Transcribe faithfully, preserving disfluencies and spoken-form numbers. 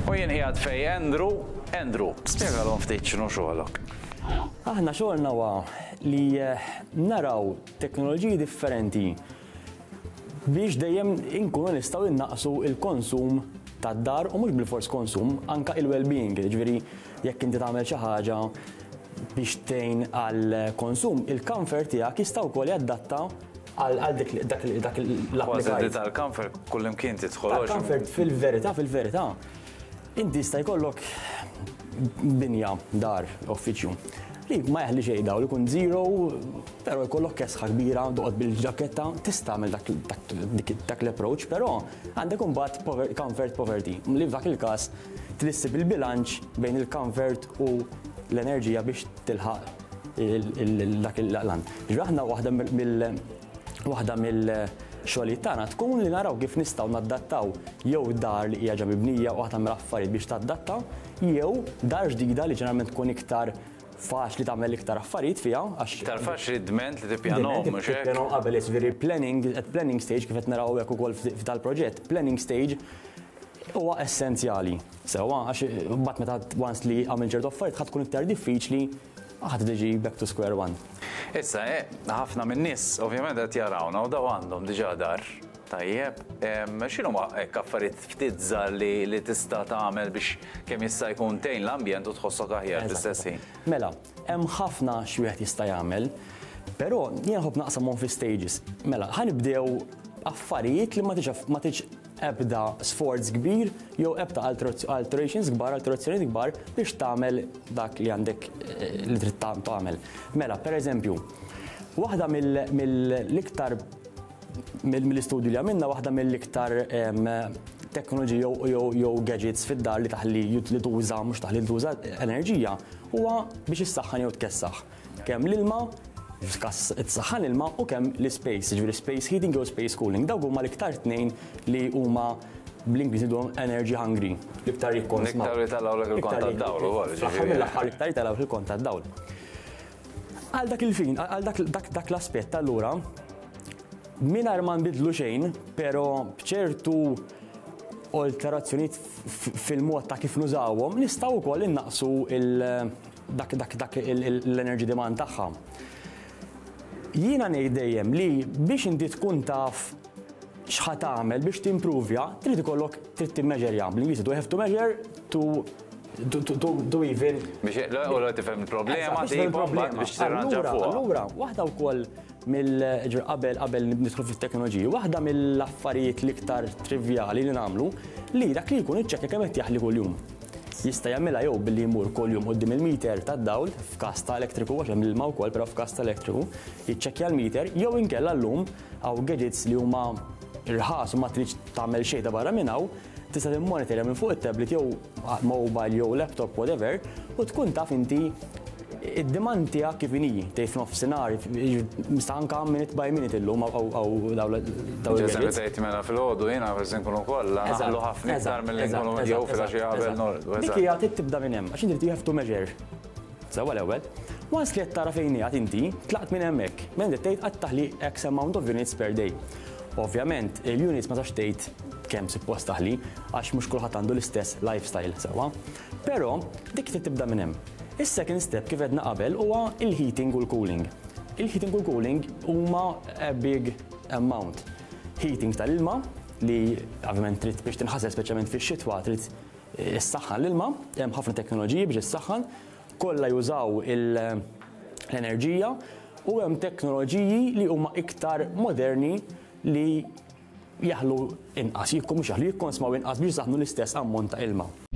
U jien qiegħed fej Andrew, Andrew, spjegalhom ftit x'inhu xogħolok. Aħna xogħolna huwa li naraw teknoloġiji differenti biex dejjem inkunu nistgħu innaqsu il-konsum tad-dar u mhux bil-fors konsum, anke il-well-being, jiġifieri jekk inti tagħmel xi ħaġa biex tgħin għall-konsum, il-comfort tiegħek jista' wkoll jadatta għal dak l-applikajt. Tal-comfort kullimkien tidħol. Comfort fil-verità, fil-verità. Inti jista' jkollok binja dar uffiċċju li ma jeħli xejn daw li jkun zero, però jkollok kesħa kbira doqgħod bil-ġaketta tista' tagħmel dak l-approach, però għandek imbagħad comfort poverty li f'dak il-każ trissib il-bilanċ bejn il-comfort u l-enerġija biex tilħaq dak il-lan. Aħna waħda mill waħda mill-xogħlijiet tagħna tkun li naraw kif nistgħu naddattaw jew dar li hija ġa mibnija u waħda mill-affarijiet biex tadatta, jew dar ġdida li ġeneralment tkun iktar faċli tagħmel iktar affarijiet fiha għax iktar faċli dment li tippjanhom mhux hekk. Tippjanhom qabel jiġifieri planning at planning stage kif qed naraw hekk ukoll tal-proġett, planning stage huwa essenzjali. Sewwa għax mbagħad meta once li għamil ċertu affarijiet ħadd tkun iktar diffiċli ħadd tiġi back to square one. Issa, ħafna minn nies ovvjament qed jarawna u daw għandhom diġà dar. Tajjeb, x'inhuma hekk affarijiet ftit żgħar li tista' tagħmel biex kemm jista' jkun tgħin l-ambjent u tħossok aħjar fl-istess ħin? Mela, hemm ħafna xi wieħed jista' jagħmel, però jien ħobb naqsamhom fi stages. Mela, ħanibdew affarijiet li ma tiġ ebda sforz kbir jew ebda alterations kbar, alterazzjonijiet kbar biex tagħmel dak li għandek li trid tagħmel. Mela, pereżempju, waħda mill-iktar mill-istudju li għamilna waħda mill-iktar teknoloġi jew gadgets fid-dar li taħli li tuża mhux taħli li tuża enerġija huwa biex issaħħan jew tkessaħ. Kemm l-ilma it-saħħan ilma u kemm l-space, jiġifieri space heating jew space cooling. Dawk huma l-iktar tnejn li huma bl-Ingliż idhom energy hungry. L-iktar jikkonsmaw. L-iktar jitalgħu il-kont tad-dawl ukoll. Fl-aħħar mill-aħħar l-iktar jitalgħu il-kont tad-dawl. Għal dak il-fin, għal dak l-aspett allura mingħajr ma nbidlu xejn, però b'ċertu alterazzjonijiet fil-mod ta' kif nużawhom nistgħu wkoll innaqsu dak l-energy demand tagħha. Jiena ngħid dejjem li biex inti tkun taf x'ħad tagħmel biex timprovja, trid ikollok trid timmeġerja. Bl-Ingliż you have to measure to to even biex l tifhem il-problema biex tirranġa fuqha. Allura, waħda wkoll mill-qabel qabel nidħlu fit-teknoloġija, waħda mill-affarijiet l-iktar trivjali li nagħmlu li dak li jkun iċċekkja kemm qed jaħli kuljum. Jista' jagħmilha jew billi jmur kuljum quddiem il-meter tad-dawl f'każ ta' elettriku għax hemm l-ilma wkoll, però f'każ ta' elettriku jiċċekkja l-meter jew inkella llum hawn gadgets li huma irħas u ma tridx tagħmel xejn ta' barra minn hawn, tista' timmonitorja minn fuq it-tablet jew mobile jew laptop whatever u tkun taf inti id-demand tiegħek kif inhi tgħid f'nofsinhar mista' anke minute by minute illum hawn dawn il-gadgets. Tgħid mela fil-ħodu jiena biex nkunu kollha naħlu ħafna iktar milli nkunu jew fil-għaxija qabel. Dik hija trid tibda minn hemm għax inti you have to measure. Sewwa l-ewwel. Once li qed tara fejn qiegħed inti, tlaqt minn hemmhekk. Minn tgħid qed taħli X amount of units per day. Ovvjament, il-units ma tax tgħid kemm suppost taħli għax mhux kulħadd għandu l-istess lifestyle sewwa. Però dik trid tibda minn hemm. Is-second step kif għedna qabel huwa il-heating u l-cooling. Il-heating u l-cooling huma a big amount. Heating tal-ilma li ovvjament trid biex tinħassel speċjalment fix-xitwa trid issaħħan l-ilma, hemm ħafna teknoloġiji biex issaħħan, kollha jużaw l-enerġija u hemm teknoloġiji li huma iktar moderni li jaħlu inqas, jikkom mhux jaħlu jikkonsmaw inqas biex jaħnu l-istess ammont ta' ilma.